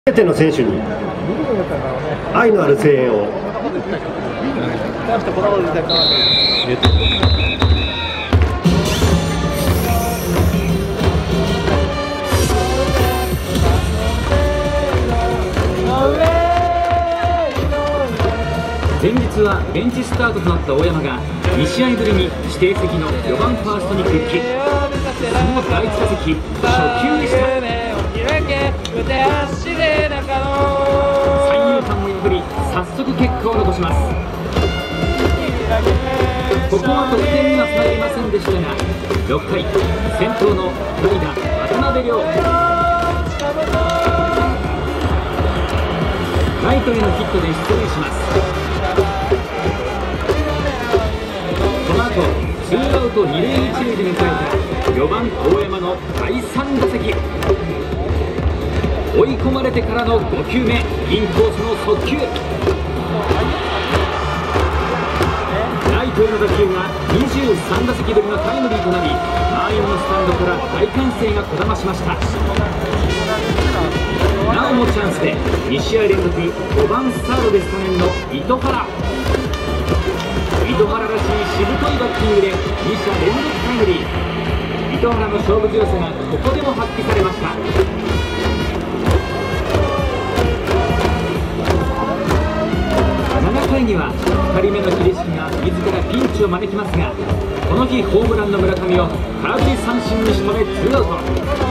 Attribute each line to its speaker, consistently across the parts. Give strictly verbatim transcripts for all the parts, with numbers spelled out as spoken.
Speaker 1: 全ての選手に愛のある声援を。
Speaker 2: 前日はベンチスタートとなった大山がに試合ぶりに指定席のよばんファーストに復帰。その第一打席、初球でした。三遊間を破り早速結果を残します。ここは得点にはつながりませんでしたが、ろっかい先頭の代打渡辺亮、ライトへのヒットで出塁します。この後ツーアウトに塁いち塁で迎えたよばん大山のだいさん打席。追い込まれてからのご球目、インコースの速球。ライトへの打球がにじゅうさん打席ぶりのタイムリーとなり、満員のスタンドから大歓声がこだましました。なおもチャンスでに試合連続ごばんサードでスタメンの糸原。糸原らしいしぶといバッティングでに者連続タイムリー。糸原の勝負強さがここでも発揮されました。ななかいにはふたりめの秀敷が自らピンチを招きますが、この日ホームランの村上を空振り三振に仕留めツーアウト。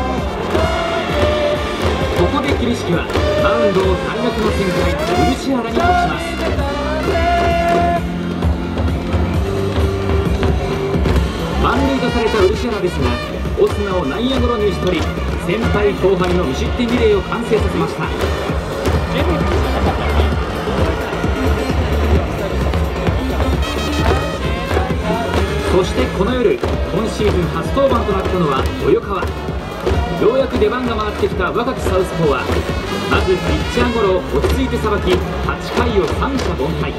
Speaker 2: ここで桐敷はマウンドを大学の先輩漆原に託します。満塁とされた漆原ですが、オスナを内野ゴロに打ち取り、先輩後輩の無失点リレーを完成させました。そしてこの夜、今シーズン初登板となったのは豊川。ようやく出番が回ってきた若きサウスポーは、まずピッチャーゴロを落ち着いてさばき、はちかいを三者凡退。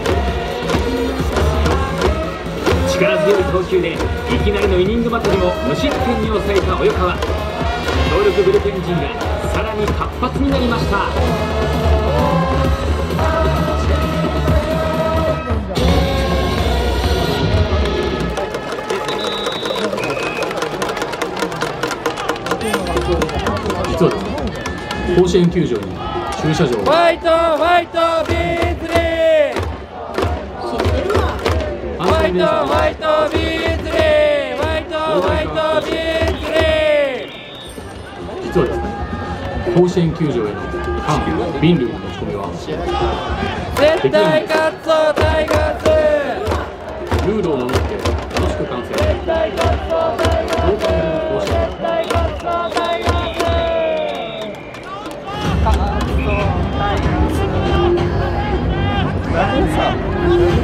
Speaker 2: 力強い投球でいきなりのイニングまたぎも無失点に抑えた及川。強力ブルペン陣がさらに活発になりました。
Speaker 3: 実はですね、甲子園球場に駐車場
Speaker 4: ファイトファイトビーズリーファイトファイトビーズリーファイトファイトビーズリー
Speaker 3: 実はですね、甲子園球場への缶瓶類の持ち込みは
Speaker 4: 絶対勝つぞタイガース。
Speaker 3: ルールを守って楽しく観戦。
Speaker 4: 絶対勝つぞタイガース。
Speaker 3: 甲子園
Speaker 4: 絶対勝つぞタイガース。勝つぞタイガース。